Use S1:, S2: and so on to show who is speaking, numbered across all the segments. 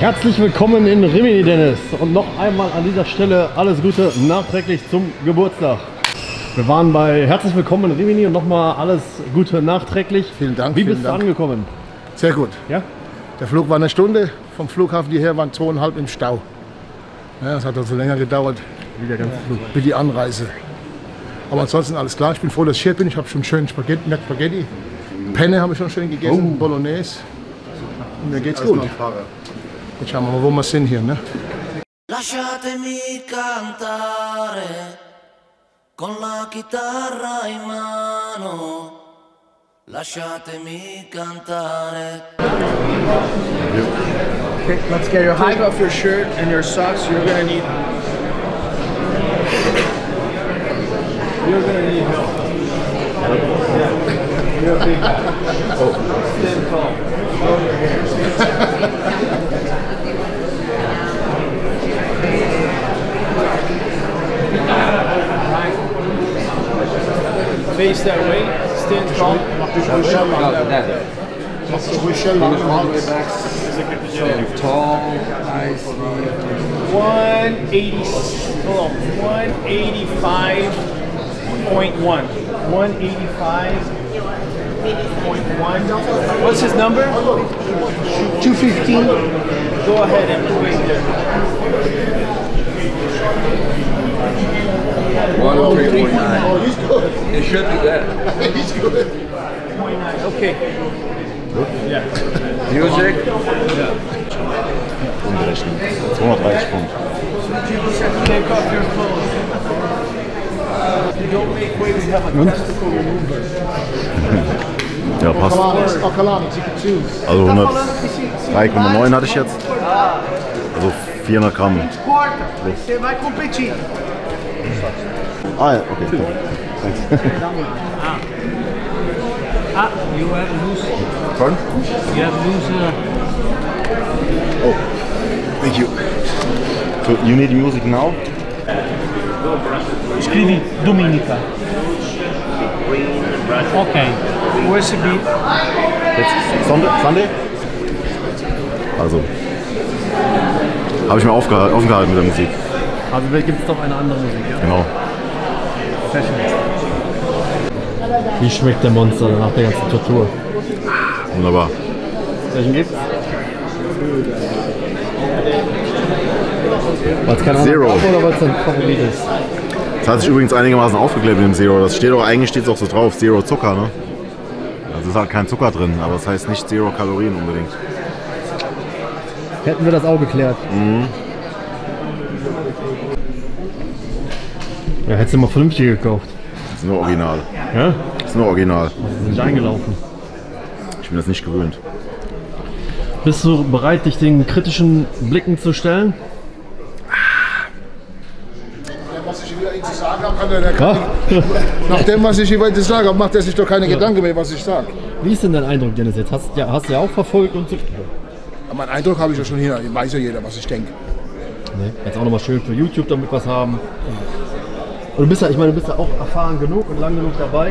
S1: Herzlich willkommen in Rimini, Dennis. Und noch einmal an dieser Stelle alles Gute nachträglich zum Geburtstag. Wir waren bei Herzlich Willkommen in Rimini und nochmal alles Gute nachträglich.
S2: Vielen Dank.
S1: Wie bist du angekommen?
S2: Sehr gut.
S1: Ja?
S2: Der Flug war eine Stunde. Vom Flughafen hierher waren 2,5 im Stau. Ja, das hat also länger gedauert
S1: Wie der ganze Flug.
S2: wie die Anreise. Aber ansonsten alles klar. Ich bin froh, dass ich hier bin. Ich habe schon schön Spaghetti. Penne habe ich schon schön gegessen. Bolognese. Und mir geht's gut. Jetzt schauen wir mal, wo wir sind hier. Ne?
S3: Lasciatemi cantare con la chitarra in mano. Lasciatemi cantare.
S4: Okay, let's get your hike off your shirt and your socks. You're gonna need help. You're a big guy. Stand tall. Lower your hair. Face that way. Stand tall.
S5: Tall, nice.
S4: 180. Hold on. 185.1. 185.1. What's his number?
S2: 215.
S4: Go ahead and wait there.
S5: 103.9. It should be that.
S2: He's good.
S4: 0.9. Okay. Yeah.
S5: Music.
S6: Umgerechnet. 230 Pfund.
S4: Take off your clothes. Don't make way. We have a testicle remover.
S6: Ja, passt.
S2: Okalani, you can choose.
S6: Also 103,9 hatte ich jetzt. Also 400 Gramm.
S4: Você vai competir.
S6: Ah ja, okay.
S7: You have loose.
S6: Pardon?
S7: You have loose.
S6: Oh, thank you. So you need music now?
S7: Scrivi Dominica. Ok. USB.
S6: Jetzt Sunday? Also, habe ich mir offen gehalten mit der Musik.
S1: Also gibt es doch eine andere Musik, ja?
S6: Genau.
S1: Wie schmeckt der Monster nach der ganzen Tortur?
S6: Wunderbar.
S1: Welchen gibt's? Weil es kein anderer
S6: Zero.
S1: gab oder weil es dein Favorit ist?
S6: Das hat sich übrigens einigermaßen aufgeklärt mit dem Zero. Das steht auch, eigentlich steht es auch so drauf, Zero Zucker, ne? Also ist halt kein Zucker drin, aber das heißt nicht Zero Kalorien unbedingt.
S1: Hätten wir das auch geklärt.
S6: Mhm.
S1: Ja, hättest du mal vernünftig gekauft.
S6: Das ist nur original.
S1: Ja?
S6: Das ist nur original.
S1: Wir sind eingelaufen.
S6: Ich bin das nicht gewöhnt.
S1: Bist du bereit, dich den kritischen Blicken zu stellen?
S2: Was ich wieder zu sagen habe, nach dem, was ich über ihn zu sagen habe, macht er sich doch keine Gedanken mehr, was ich sage.
S1: Wie ist denn dein Eindruck, Dennis? Jetzt hast du ja auch verfolgt und so.
S2: Mein Eindruck habe ich ja schon hier, weiß ja jeder, was ich denke.
S1: Nee, jetzt auch nochmal schön für YouTube damit was haben. Und du bist ja, ich meine, du bist ja auch erfahren genug und lang genug dabei.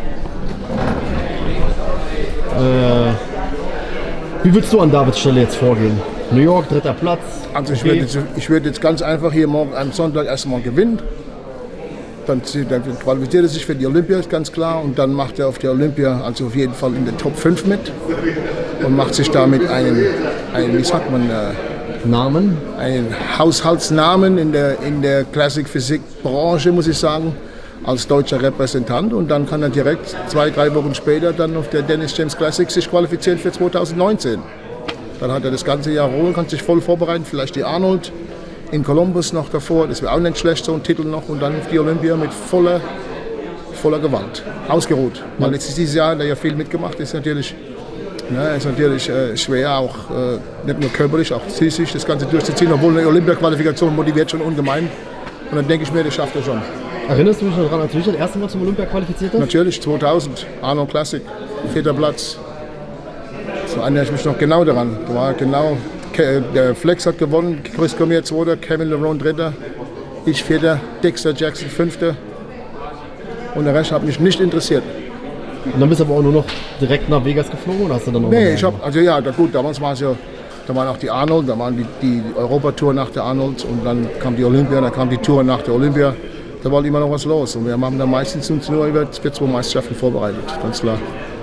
S1: Wie willst du an Davids Stelle jetzt vorgehen? New York, 3. Platz.
S2: Also ich
S1: Okay.
S2: würde jetzt ganz einfach hier morgen am Sonntag erstmal gewinnen. Dann qualifiziert er sich für die Olympia, ist ganz klar. Und dann macht er auf der Olympia, also auf jeden Fall in der Top 5 mit. Und macht sich damit einen wie sagt man,
S1: Namen?
S2: einen Haushaltsnamen in der Classic Physik Branche, muss ich sagen, als deutscher Repräsentant. Und dann kann er direkt 2-3 Wochen später dann auf der Dennis James Classic sich qualifizieren für 2019. Dann hat er das ganze Jahr Ruhe, kann sich voll vorbereiten, vielleicht die Arnold in Columbus noch davor, das wäre auch nicht schlecht, so ein Titel noch. Und dann auf die Olympia mit voller Gewalt, ausgeruht. Weil jetzt ist dieses Jahr, der ja viel mitgemacht ist, natürlich schwer, auch nicht nur körperlich, auch psychisch das Ganze durchzuziehen, obwohl eine Olympia-Qualifikation motiviert schon ungemein. Und dann denke ich mir, das schafft er schon.
S1: Erinnerst du dich noch daran, als du dich das erste Mal zum Olympia qualifiziert hast?
S2: Natürlich, 2000, Arnold Classic, 4. Platz. So erinnere ich mich noch genau daran. Da war genau, der Flex hat gewonnen, Chris Cormier 2., Kevin Lerone 3., ich 4., Dexter Jackson 5. Und der Rest hat mich nicht interessiert.
S1: Und dann bist du aber auch nur noch direkt nach Vegas geflogen oder hast du dann noch?
S2: Nee, ich habe, also ja, gut, damals war es ja Da waren auch die Arnold, da waren die Europatour nach der Arnold und dann kam die Olympia, dann kam die Tour nach der Olympia. Da war immer noch was los und wir haben da meistens uns nur für 2 Meisterschaften vorbereitet, ganz klar.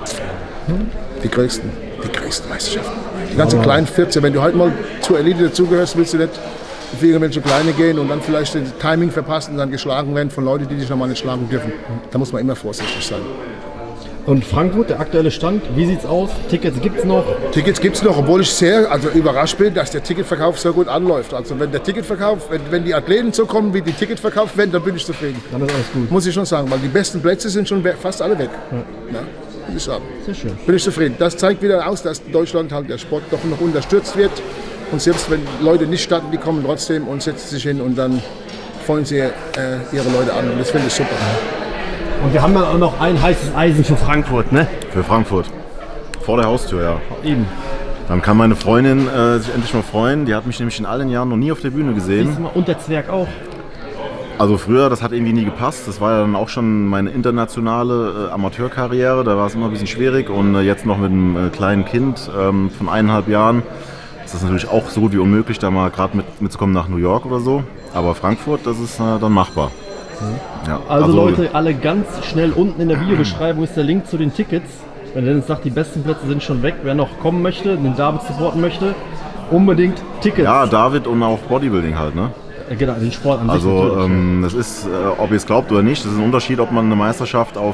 S2: Die größten Meisterschaften. Die ganzen kleinen 14, wenn du halt mal zur Elite dazugehörst, willst du nicht für irgendwelche Kleine gehen und dann vielleicht das Timing verpassen und dann geschlagen werden von Leuten, die dich nochmal nicht schlagen dürfen. Da muss man immer vorsichtig sein.
S1: Und Frankfurt, der aktuelle Stand, wie sieht's aus? Tickets gibt's noch?
S2: Tickets gibt es noch, obwohl ich sehr überrascht bin, dass der Ticketverkauf so gut anläuft. Also wenn der Ticketverkauf, wenn die Athleten so kommen, wie die Tickets verkauft werden, dann bin ich zufrieden.
S1: Dann ist alles gut.
S2: Muss ich schon sagen, weil die besten Plätze sind schon fast alle weg. Ja, muss ich sagen.
S1: Sehr schön.
S2: Bin ich zufrieden. Das zeigt wieder aus, dass in Deutschland halt der Sport doch noch unterstützt wird. Und selbst wenn Leute nicht starten, die kommen trotzdem und setzen sich hin und dann freuen sie ihre Leute an. Und das finde ich super.
S1: Und wir haben dann auch noch ein heißes Eisen für Frankfurt, ne?
S6: Für Frankfurt. Vor der Haustür, ja.
S1: Eben.
S6: Dann kann meine Freundin sich endlich mal freuen. Die hat mich nämlich in allen Jahren noch nie auf der Bühne gesehen.
S1: Und der Zwerg auch.
S6: Also früher, das hat irgendwie nie gepasst. Das war ja dann auch schon meine internationale Amateurkarriere. Da war es immer ein bisschen schwierig. Und jetzt noch mit einem kleinen Kind von 1,5 Jahren ist das natürlich auch so gut wie unmöglich, da mal gerade mitzukommen nach New York oder so. Aber Frankfurt, das ist dann machbar. Ja,
S1: also Leute, alle ganz schnell unten in der Videobeschreibung ist der Link zu den Tickets. Wenn Dennis sagt, die besten Plätze sind schon weg, wer noch kommen möchte, den David supporten möchte, unbedingt Tickets.
S6: Ja, David und auch Bodybuilding halt, ne?
S1: Genau, den Sport an sich.
S6: Also das ist, ob ihr es glaubt oder nicht, das ist ein Unterschied, ob man eine Meisterschaft auf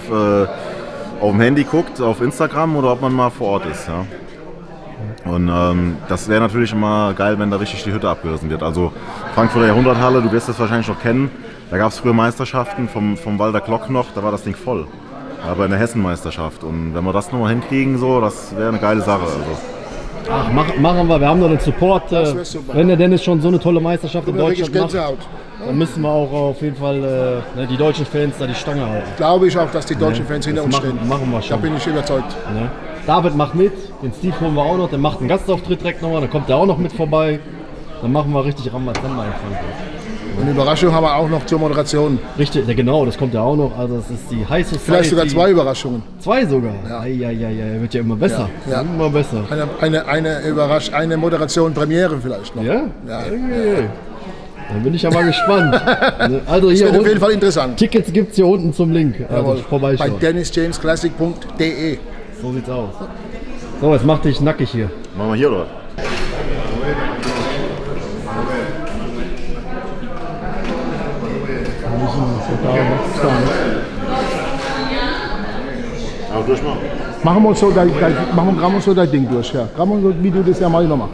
S6: dem Handy guckt, auf Instagram oder ob man mal vor Ort ist. Ja? Und das wäre natürlich immer geil, wenn da richtig die Hütte abgerissen wird. Also Frankfurter Jahrhunderthalle, du wirst das wahrscheinlich noch kennen. Da gab es früher Meisterschaften vom Walter Glock noch, da war das Ding voll. Aber in der Hessenmeisterschaft. Und wenn wir das nochmal hinkriegen, so, das wäre eine geile Sache. Also.
S1: Ach, machen wir haben noch den Support. Wenn der Dennis schon so eine tolle Meisterschaft in Deutschland macht, dann müssen wir auch auf jeden Fall die deutschen Fans da die Stange halten.
S2: Glaube ich auch, dass die deutschen Fans hinter uns stehen.
S1: Machen wir schon.
S2: Da bin ich überzeugt.
S1: Ne? David macht mit, den Steve holen wir auch noch, der macht einen Gastauftritt direkt nochmal, dann kommt der auch noch mit vorbei. Dann machen wir richtig Rambazamba in Frankfurt.
S2: Eine Überraschung haben wir auch noch zur Moderation.
S1: Richtig, ja genau, das kommt ja auch noch. Also das ist die High Society.
S2: Vielleicht sogar 2 Überraschungen.
S1: 2 sogar?
S2: Ja.
S1: Ja, wird ja immer besser.
S2: Ja.
S1: Immer besser.
S2: Eine Moderation Premiere vielleicht noch.
S1: Ja?
S2: Ja.
S1: Dann bin ich ja mal gespannt. Also
S2: Das
S1: hier
S2: wird auf jeden Fall interessant.
S1: Tickets gibt es hier unten zum Link. Also vorbeischauen.
S2: Bei dennisjamesclassic.de.
S1: So sieht's aus. So, jetzt mach dich nackig hier.
S6: Machen wir hier oder? Aber durchmachen.
S2: Machen wir so dein Ding durch, ja. Gramm so, wie du das ja mal immer machst.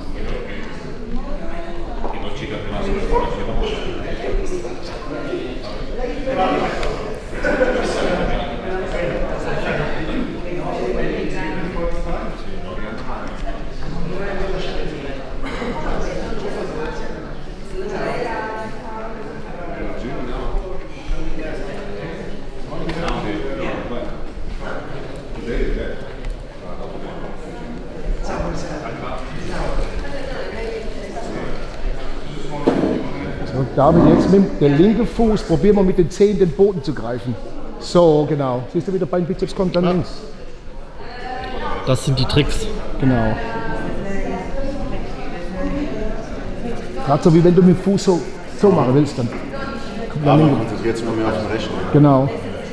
S2: David, jetzt mit der linken Fuß probieren wir mit den Zehen den Boden zu greifen. So, genau. Siehst du, wie der Beinbizeps kommt dann links?
S1: Das sind die Tricks.
S2: Genau. Gerade so wie wenn du mit dem Fuß so machen willst, dann kommt der linke.
S6: Konzentriert sich mal mehr auf den rechten.
S2: Genau.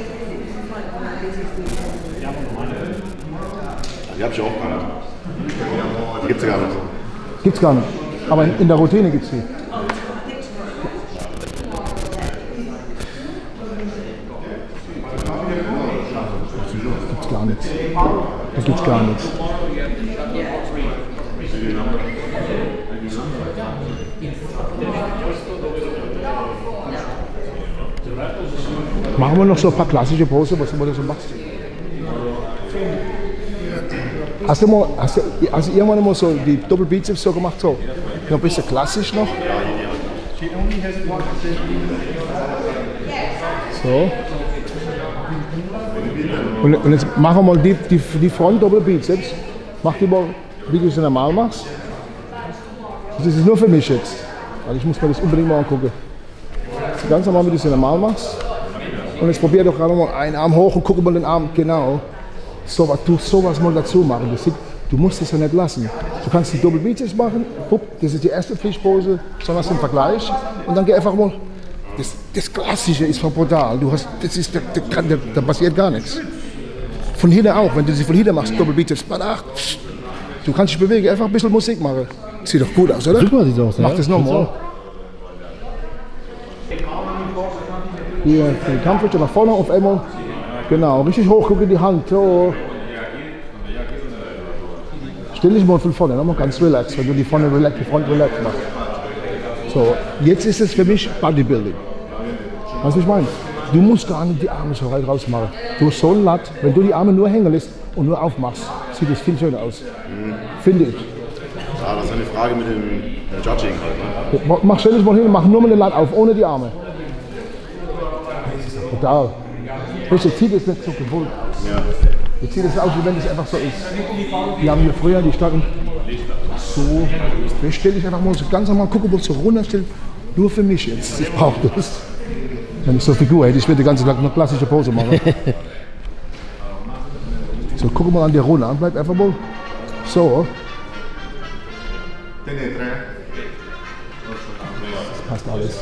S6: Die habe ich auch gar nicht. Die gibt es ja gar nicht.
S2: Gibt's gar nicht. Aber in der Routine gibt's die. Gar nichts. Da gibt's gar nichts. Machen wir noch so ein paar klassische Posen, was du so machst. Hast du irgendwann mal so die Doppelbizeps so gemacht? So? Noch ein bisschen klassisch noch. So. Und jetzt machen wir mal die Front Doppelbizeps. Mach die mal, wie du es normal machst. Das ist nur für mich jetzt. Weil ich muss mir das unbedingt mal angucken. Das ganz normal, wie du es normal machst. Und jetzt probier doch gerade mal einen Arm hoch und gucke mal den Arm. Genau. So was mal dazu machen. Das Du musst es ja nicht lassen. Du kannst die Double Bizeps machen, das ist die erste Fischpose, sondern im Vergleich. Und dann geh einfach mal. Das Klassische ist von brutal. Da passiert gar nichts. Von hinten auch, wenn du sie von hinten machst, Double Bizeps, du kannst dich bewegen, einfach ein bisschen Musik machen. Sieht doch gut aus, oder?
S1: Super sieht aus.
S2: Mach das nochmal. Hier, den Kampfrichter nach vorne auf einmal. Genau, richtig hoch, guck in die Hand. So. Stell dich mal von vorne, nochmal ganz relax, wenn du die Front relax machst. So, jetzt ist es für mich Bodybuilding. Weißt du, was ich meine? Du musst gar nicht die Arme so weit raus machen. Du hast so ein Latt, wenn du die Arme nur hängen lässt und nur aufmachst, sieht das viel schöner aus. Finde ich.
S6: Ja, das ist eine Frage mit dem Judging halt. Ne?
S2: Mach stell dich mal hin, mach nur mal den Latt auf, ohne die Arme. Total. Jetzt sieht es nicht so gewollt aus.
S6: Ja.
S2: Jetzt sieht es aus, wie wenn es einfach so ist. Die haben hier früher, die standen so. Jetzt stelle ich einfach mal so ganz normal, gucke mal so runterstellen. Nur für mich jetzt. Ich brauche das. Wenn ich so eine Figur hätte, ich würde die ganze Tag eine klassische Pose machen. So, gucke mal an der Runde an, bleib einfach mal so. Das passt alles.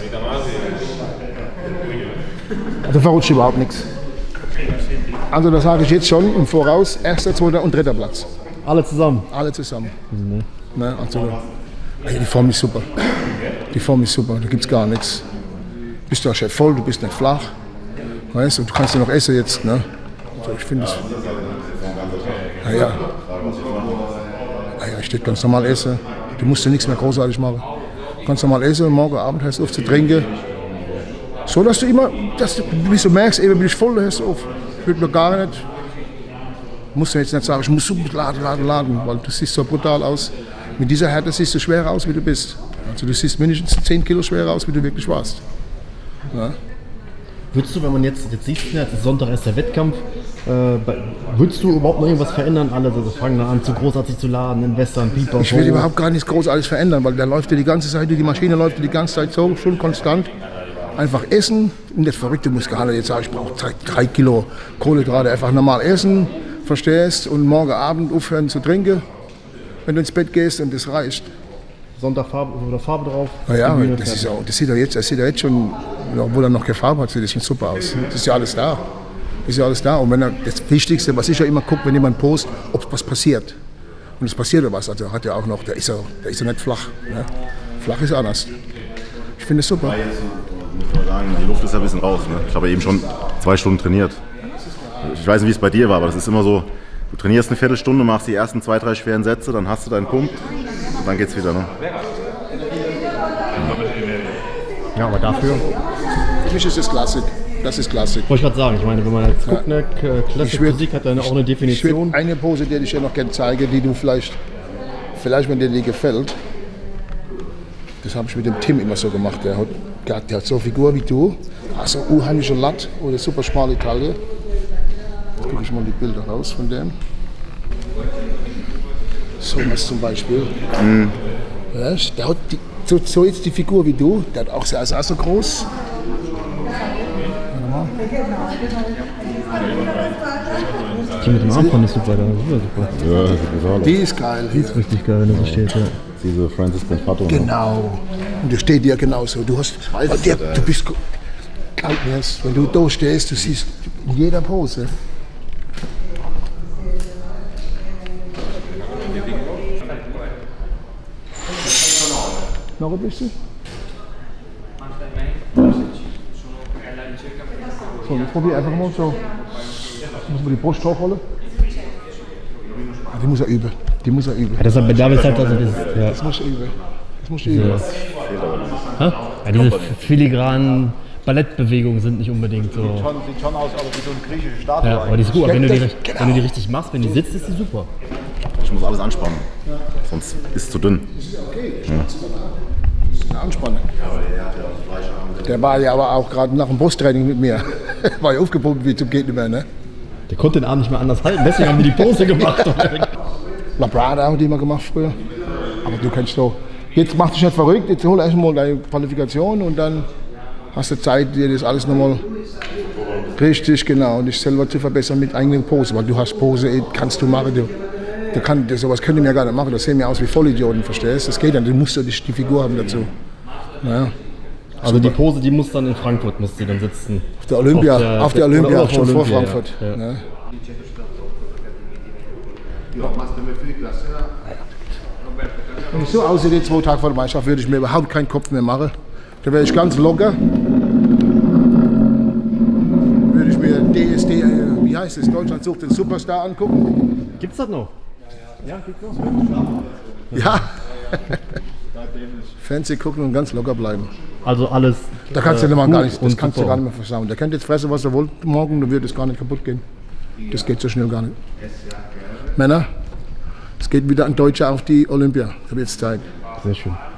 S2: Also verrutscht überhaupt nichts. Also das sage ich jetzt schon im Voraus, 1., 2. und 3. Platz.
S1: Alle zusammen.
S2: Alle zusammen. Ne, also, die Form ist super. Die Form ist super, da gibt es gar nichts. Bist du auch schön voll, du bist nicht flach. Weißt du, du kannst ja noch essen jetzt. Ne? Also ich finde es. Naja, ich stehe ganz normal essen. Du musst ja nichts mehr großartig machen. Ganz normal essen, morgen Abend hörst du auf zu trinken. So dass du immer, bis du merkst, eben bin ich voll, hörst du auf. Wird mir gar nicht. Musst du jetzt nicht sagen, ich muss so laden, weil du siehst so brutal aus. Mit dieser Härte siehst du schwerer aus, wie du bist. Also du siehst mindestens 10 Kilo schwerer aus, wie du wirklich warst. Ja.
S1: Würdest du, wenn man jetzt siehst, jetzt ist Sonntag erst der Wettkampf, würdest du überhaupt noch irgendwas verändern? Alle fangen dann an, zu großartig zu laden, in Western, Pieper.
S2: Ich will überhaupt gar nichts großartig verändern, weil der läuft ja die ganze Zeit, die Maschine läuft die ganze Zeit so, schon konstant. Einfach essen, nicht verrückte Muskelhalle, jetzt sage ich, brauche 3 Kilo Kohlenhydrate, einfach normal essen, verstehst? Und morgen Abend aufhören zu trinken, wenn du ins Bett gehst und das reicht.
S1: Sonntag Farbe drauf.
S2: Naja, das sieht er jetzt schon, obwohl er noch keine Farbe hat, sieht das schon super aus. Das ist ja alles da. Das ist ja alles da. Und wenn das Wichtigste, was ich ja immer gucke, wenn jemand postet, ob was passiert. Und es passiert ja was. Also hat ja auch noch, der ist ja nicht flach. Ne? Flach ist anders. Ich finde es super.
S6: Muss man sagen, die Luft ist ja ein bisschen raus. Ne? Ich habe eben schon 2 Stunden trainiert. Ich weiß nicht, wie es bei dir war, aber das ist immer so, du trainierst eine Viertelstunde, machst die ersten 2, 3 schweren Sätze, dann hast du deinen Punkt und dann geht's wieder. Ne?
S1: Ja, aber dafür.
S2: Für mich ist das Klassik. Das ist Klassik.
S1: Wollte ich gerade sagen, ich meine, wenn man jetzt guckt, ne, Klassik Physik hat dann auch eine Definition.
S2: Ich will eine Pose, die ich dir noch gerne zeige, die du vielleicht wenn dir die gefällt. Das habe ich mit dem Tim immer so gemacht. Der hat so eine Figur wie du, also unheimliche Latt oder super schmale Taille. Jetzt gucke ich mal die Bilder raus von dem. So was zum Beispiel. Ja, der hat so jetzt die Figur wie du, der hat auch sehr so groß.
S1: Die mit dem Armband ist super, super.
S6: Ja, das ist brutal.
S2: Die ist geil.
S1: Die ist richtig geil, wenn das so steht, ja.
S6: Diese Francis Bonfatto.
S2: Genau. Und der steht dir genauso. Du bist kalt, wenn du da stehst, du siehst in jeder Pose. Noch ein bisschen? So, jetzt probier einfach mal so. Muss man die Brust hochholen? Die muss er üben.
S1: Ja, das hat bei David halt also das.
S2: Das muss er üben.
S1: Ja, diese filigranen Ballettbewegungen sind nicht unbedingt so.
S4: Sieht schon aus, aber wie so eine griechische Statue.
S1: Ja, aber die ist gut. Wenn du die richtig machst, wenn die sitzt, ist die super.
S6: Ich muss alles anspannen, sonst ist es zu dünn.
S2: Ja. Anspannen. Der war ja aber auch gerade nach dem Brusttraining mit mir. War ja aufgepumpt wie zum geht nicht mehr, ne?
S1: Der konnte den Arm nicht mehr anders halten, deswegen haben die Pose gemacht.
S2: Labrada haben die immer gemacht früher. Aber du kannst doch. Jetzt mach dich nicht verrückt, jetzt hol erstmal deine Qualifikation und dann hast du Zeit, dir das alles nochmal richtig genau und dich selber zu verbessern mit eigenen Pose. Weil du hast Pose, kannst du machen. sowas können wir ja gar nicht machen. Das sehen wir aus wie Vollidioten, verstehst du? Das geht dann, du musst ja die Figur haben dazu. Naja.
S1: Also die Pose, die muss dann in Frankfurt, muss die dann sitzen.
S2: Auf der Olympia,
S1: oder
S2: schon vor
S1: Olympia,
S2: Frankfurt.
S1: Ja. Ja.
S2: Ja. Wenn ich so aussehe, die 2 Tage vor der Meisterschaft, würde ich mir überhaupt keinen Kopf mehr machen. Da wäre ich ganz locker. Würde ich mir DSD, wie heißt es, Deutschland sucht den Superstar angucken.
S1: Gibt's das noch? Ja, gibt's noch.
S2: Ja. Fernsehen gucken und ganz locker bleiben.
S1: Also alles.
S2: Da kannst du gar nicht, das
S1: und
S2: kannst du
S1: super.
S2: gar nicht mehr versauen. Der könnt jetzt fressen, was er wollt morgen, dann wird es gar nicht kaputt gehen. Das geht so schnell gar nicht. Männer, es geht wieder ein Deutscher auf die Olympia. Da wird es Zeit.
S1: Sehr schön.